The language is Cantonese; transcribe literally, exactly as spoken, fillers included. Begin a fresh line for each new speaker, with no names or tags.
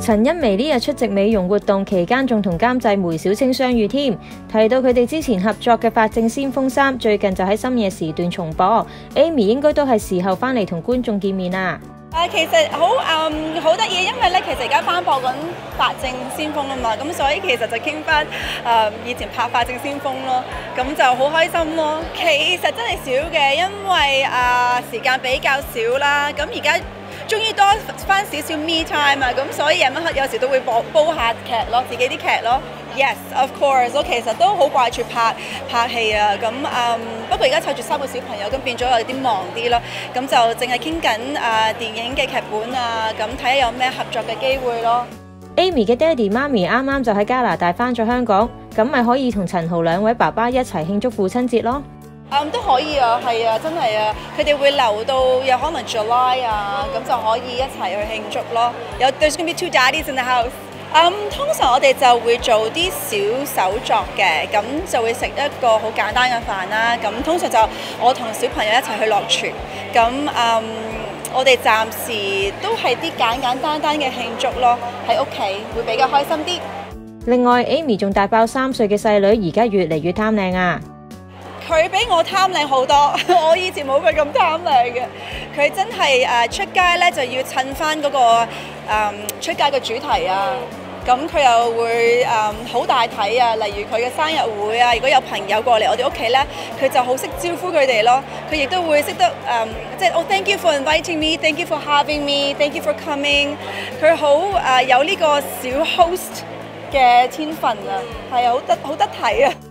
陳茵媺呢日出席美容活動期間，仲同監製梅小青相遇添，提到佢哋之前合作嘅《法證先鋒三》，最近就喺深夜時段重播。Amy 應該都係時候翻嚟同觀眾見面啦。
啊，其實好誒好得意，因為咧其實而家翻播緊《法證先鋒》啊嘛，咁所以其實就傾翻誒以前拍《法證先鋒》咯，咁就好開心咯。其實真係少嘅，因為啊、呃、時間比較少啦，咁而家終於多翻少少 me time 啊，咁所以夜晚黑有時都會播煲下劇咯，自己啲劇咯。Yes, of course，我其實都好掛住拍拍戲啊，咁嗯不過而家湊住三個小朋友，咁變咗有啲忙啲咯，咁就淨係傾緊啊電影嘅劇本啊，咁睇下有咩合作嘅機會咯。
Amy 嘅爹哋媽咪啱啱就喺加拿大翻咗香港，咁咪可以同陳豪兩位爸爸一齊慶祝父親節咯。
嗯，都可以啊，係啊，真係啊，佢哋會留到有可能 July 啊，咁就可以一齊去慶祝咯。有 There's gonna be two daddies in the house。嗯，通常我哋就會做啲小手作嘅，咁就會食一個好簡單嘅飯啦。咁通常就我同小朋友一齊去落廚。咁嗯，我哋暫時都係啲簡簡單單嘅慶祝咯，喺屋企會比較開心啲。
另外 ，Amy 仲大爆三歲嘅細女，而家越嚟越貪靚啊！
佢比我貪靚好多，我以前冇佢咁貪靚嘅。佢真係誒出街咧就要襯翻嗰個誒出街嘅主題啊！咁佢又會誒好大體啊，例如佢嘅生日會啊，如果有朋友過嚟我哋屋企咧，佢就好識招呼佢哋咯。佢亦都會識得誒，即係哦 ，thank you for inviting me，thank you for having me，thank you for coming。佢好誒有呢個小 host 嘅天分啊，係啊，好得好得體啊！